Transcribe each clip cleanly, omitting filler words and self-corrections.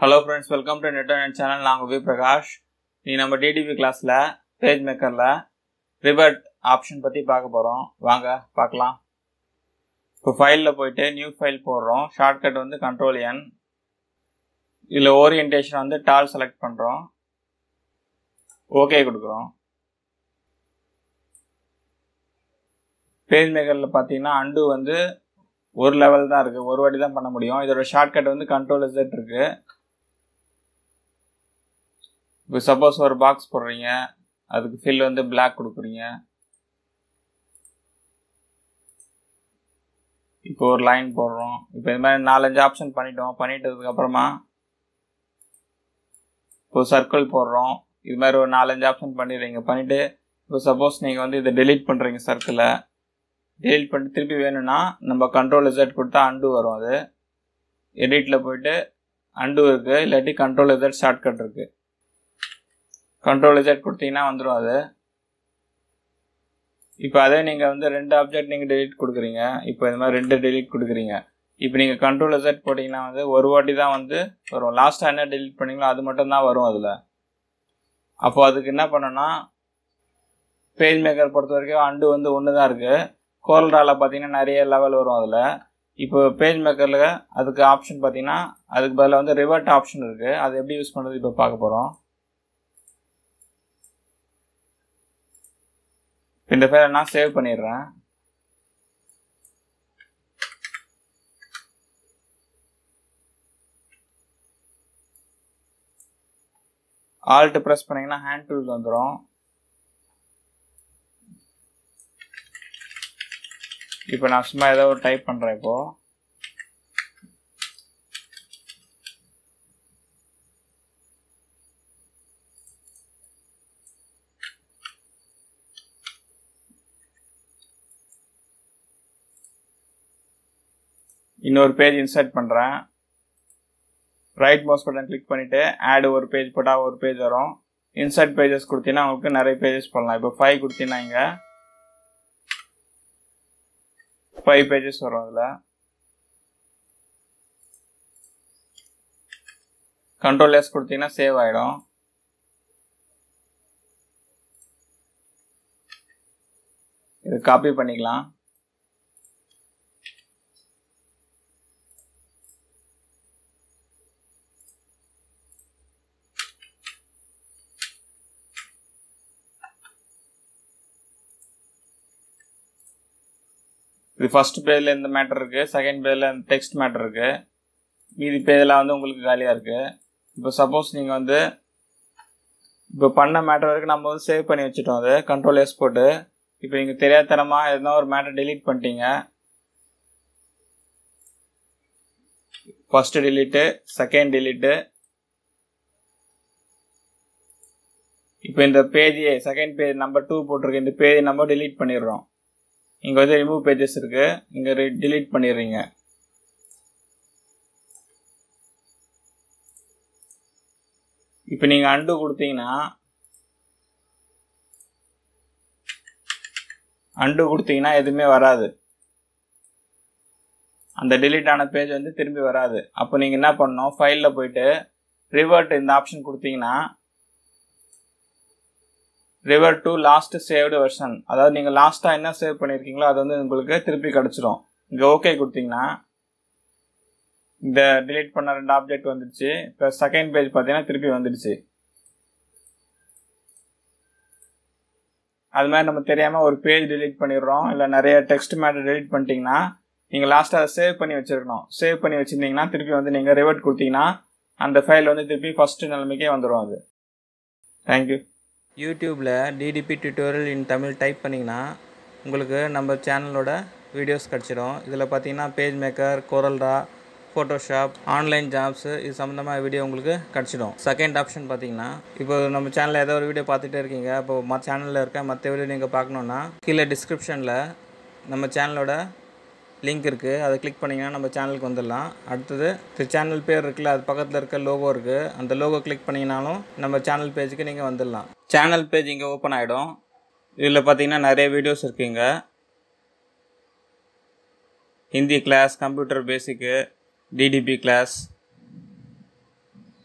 Hello friends, welcome to Net channel. நான் உங்க பிரகாஷ். நீ நம்ம DDP கிளாஸ்ல பேஜ் மேக்கர்ல ரிவர்ட் ஆப்ஷன் பத்தி பார்க்க போறோம். வாங்க பார்க்கலாம். இப்போ ஃபைல்ல போயிட்டு நியூ ஃபைல் போடுறோம். ஷார்ட்கட் வந்து Ctrl N. இதுல ஓரியன்டேஷன் வந்து டால் செலக்ட் பண்றோம். ஓகே கொடுக்குறோம். பேஜ் மேக்கர்ல பாத்தீங்கன்னா அண்டு வந்து ஒரு லெவல் தான் இருக்கு. ஒரு வாட்டி தான் பண்ண முடியும். இதோட ஷார்ட்கட் வந்து Ctrl Z இருக்கு. இப்போ சப்போஸ் ஒரு பாக்ஸ் போடுறீங்க, அதுக்கு ஃபில் வந்து பிளாக் கொடுக்குறீங்க. இப்போ ஒரு லைன் போடுறோம். இப்போ இது மாதிரி 4-5 ஆப்ஷன் பண்ணிட்டோம். பண்ணிட்டதுக்கு அப்புறமா இப்போ சர்க்கிள் போடுறோம். இது மாதிரி ஒரு 4-5 ஆப்ஷன் பண்ணிடுறீங்க. பண்ணிட்டு இப்போ சப்போஸ் நீங்கள் வந்து இதை டெலீட் பண்ணுறீங்க. சர்க்கிளை டெலீட் பண்ணிட்டு திருப்பி வேணும்னா நம்ம Ctrl Z கொடுத்தா அண்டு வரும். அது எடிட்டில் போயிட்டு அண்டு இருக்குது, இல்லாட்டி Ctrl Z ஷார்ட்கட் இருக்குது. Ctrl Z கொடுத்தீங்கன்னா வந்துடும் அது. இப்போ அதே நீங்கள் வந்து 2 ஆப்ஜெக்ட் நீங்கள் டெலீட் கொடுக்குறீங்க. இப்போ இது மாதிரி 2 டெலீட் கொடுக்குறீங்க. இப்போ நீங்கள் Ctrl Z போட்டிங்கன்னா வந்து ஒரு வாட்டி தான் வந்து வரும். லாஸ்ட்டாக என்ன டெலீட் பண்ணீங்களோ அது மட்டும் தான் வரும் அதில். அப்போ அதுக்கு என்ன பண்ணணும்னா, பேஜ் மேக்கர் பொறுத்த வரைக்கும் அண்டு வந்து ஒன்று தான் இருக்குது. கோரல்ராவில் பார்த்தீங்கன்னா நிறைய லெவல் வரும் அதில். இப்போ பேஜ் மேக்கரில் அதுக்கு ஆப்ஷன் பார்த்தீங்கன்னா அதுக்கு பதிலாக வந்து ரிவர்ட் ஆப்ஷன் இருக்குது. அது எப்படி யூஸ் பண்ணுறது இப்போ பார்க்க போகிறோம். இந்த ஃபைலை நான் சேவ் பண்ணிடுறேன். ஆல்ட் ப்ரெஸ் பண்ணீங்கன்னா ஹேண்ட் டூல் வந்துடும். இப்போ நான் சும்மா ஏதோ ஒரு டைப் பண்ணுறேன். இப்போ இன்னொரு பேஜ் இன்சர்ட் பண்ணுறேன். ரைட் மவுஸ் பட்டன் கிளிக் பண்ணிவிட்டு ஆட் ஒரு பேஜ் போட்டால் ஒரு பேஜ் வரும். இன்சர்ட் பேஜஸ் கொடுத்தீங்கன்னா உங்களுக்கு நிறைய பேஜஸ் பண்ணலாம். இப்போ 5 கொடுத்தீங்கன்னா இங்கே 5 பேஜஸ் வரும். அதில் Ctrl S கொடுத்தீங்கன்னா சேவ் ஆகிடும். இது காப்பி பண்ணிக்கலாம். இது ஃபர்ஸ்ட் பேஜில் இந்த மேட்டர் இருக்குது, செகண்ட் பேஜில் இந்த டெக்ஸ்ட் மேட்டர் இருக்குது, மீதி பேஜெலாம் வந்து உங்களுக்கு காலியாக இருக்குது. இப்போ சப்போஸ் நீங்கள் வந்து இப்போ பண்ண மேட்டர் வரைக்கும் நம்ம வந்து சேவ் பண்ணி வச்சுட்டோம். அது Ctrl S போட்டு இப்போ நீங்கள் தெரியாதனமாக எதனா ஒரு மேட்டர் டெலீட் பண்ணிட்டீங்க. First delete, second delete. இப்போ இந்த பேஜ் செகண்ட் பேஜ் நம்பர் 2 போட்டிருக்கு. இந்த பேஜ் நம்ம டெலீட் பண்ணிடுறோம். இங்கே வந்து ரிமூவ் பேஜஸ் இருக்குது, இங்கே டெலீட் பண்ணிடுறீங்க. இப்போ நீங்கள் அண்டு கொடுத்தீங்கன்னா எதுவுமே வராது. அந்த டெலீட் ஆன பேஜ் வந்து திரும்பி வராது. அப்போ நீங்கள் என்ன பண்ணணும், ஃபைலில் போயிட்டு ரிவர்ட் இந்த ஆப்ஷன் கொடுத்தீங்கன்னா revert to last saved version, அதாவது நீங்கள் லாஸ்ட்டாக என்ன சேவ் பண்ணியிருக்கீங்களோ அது வந்து உங்களுக்கு திருப்பி கிடச்சிடும். இங்கே ஓகே கொடுத்தீங்கன்னா இந்த டிலீட் பண்ண 2 ஆப்ஜெக்ட் வந்துடுச்சு. இப்போ செகண்ட் பேஜ் பார்த்தீங்கன்னா திருப்பி வந்துடுச்சு. அது மாதிரி நம்ம தெரியாமல் ஒரு பேஜ் டெலீட் பண்ணிடுறோம், இல்லை நிறைய டெக்ஸ்ட் மேட்டர் டெலீட் பண்ணிட்டீங்கன்னா நீங்கள் லாஸ்ட்டாக அதை சேவ் பண்ணி வச்சுருக்கணும். சேவ் பண்ணி வச்சுருந்தீங்கன்னா திருப்பி வந்து நீங்கள் ரிவர்ட் கொடுத்தீங்கன்னா அந்த ஃபைல் வந்து திருப்பி ஃபஸ்ட்டு நிலைமைக்கே வந்துடும். அது தேங்க்யூ. யூடியூப்பில் DDP tutorial in Tamil type பண்ணிங்கன்னா உங்களுக்கு நம்ம சேனலோட வீடியோஸ் கிடச்சிடும். இதில் பார்த்தீங்கன்னா PageMaker, CorelDRAW, Photoshop, online jobs இது சம்மந்தமாக வீடியோ உங்களுக்கு கிடச்சிடும். செகண்ட் ஆப்ஷன் பார்த்தீங்கன்னா இப்போ நம்ம சேனலில் ஏதோ ஒரு வீடியோ பார்த்துட்டே இருக்கீங்க. இப்போ சேனலில் இருக்க மற்ற வீடியோ நீங்கள் பார்க்கணுன்னா கீழே டிஸ்கிரிப்ஷனில் நம்ம சேனலோட லிங்க் இருக்குது, அதை கிளிக் பண்ணிங்கன்னா நம்ம சேனலுக்கு வந்துடலாம். அடுத்தது சேனல் பேர் இருக்குல்ல, அது பக்கத்தில் இருக்க லோகோ இருக்குது, அந்த லோகோ கிளிக் பண்ணிங்கனாலும் நம்ம சேனல் பேஜுக்கு நீங்கள் வந்துடலாம். சேனல் பேஜ் இங்கே ஓப்பன் ஆகிடும். இதில் பார்த்தீங்கன்னா நிறைய வீடியோஸ் இருக்குங்க. Hindi class, computer basic, DDP class,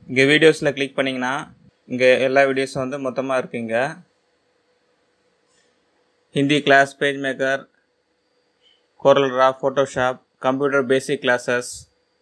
இங்கே வீடியோஸில் கிளிக் பண்ணிங்கன்னா இங்கே எல்லா வீடியோஸும் வந்து மொத்தமாக இருக்குங்க. Hindi class, PageMaker, CorelDRAW, Photoshop, computer basic classes,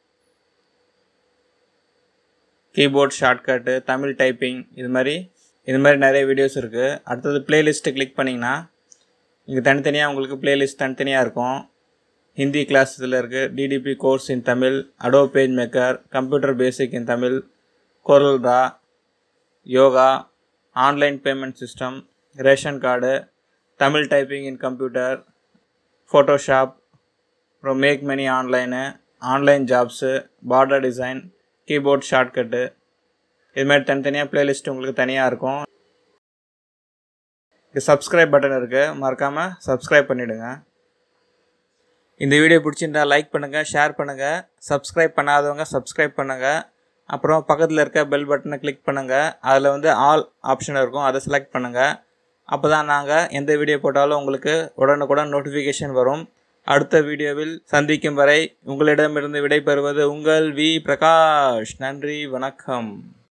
keyboard shortcut, Tamil typing, இது மாதிரி நிறைய வீடியோஸ் இருக்குது. அடுத்தது பிளேலிஸ்ட்டு கிளிக் பண்ணிங்கன்னா இங்கே தனித்தனியாக உங்களுக்கு பிளேலிஸ்ட் தனித்தனியாக இருக்கும். ஹிந்தி கிளாஸ் இதில் இருக்குது, DTP course in Tamil, Adobe PageMaker, computer basic in Tamil, CorelDRAW, yoga, online payment system, ration card, Tamil typing in computer, Photoshop, அப்புறம் make money online, online jobs, border design, keyboard shortcut, இதுமாதிரி தனித்தனியாக playlist உங்களுக்கு தனியாக இருக்கும். இங்கே subscribe button இருக்குது, மறக்காமல் subscribe பண்ணிவிடுங்க. இந்த வீடியோ பிடிச்சிருந்தா லைக் பண்ணுங்கள், ஷேர் பண்ணுங்கள். சப்ஸ்கிரைப் பண்ணாதவங்க சப்ஸ்கிரைப் பண்ணுங்கள். அப்புறம் பக்கத்தில் இருக்க பெல் பட்டனை கிளிக் பண்ணுங்கள். அதில் வந்து ஆல் ஆப்ஷன் இருக்கும், அதை செலக்ட் பண்ணுங்கள். அப்போ தான் நாங்கள் எந்த வீடியோ போட்டாலும் உங்களுக்கு உடனுக்குடன் நோட்டிஃபிகேஷன் வரும். அடுத்த வீடியோவில் சந்திக்கும் வரை உங்களிடமிருந்து விடைபெறுவது உங்கள் வி. பிரகாஷ். நன்றி, வணக்கம்.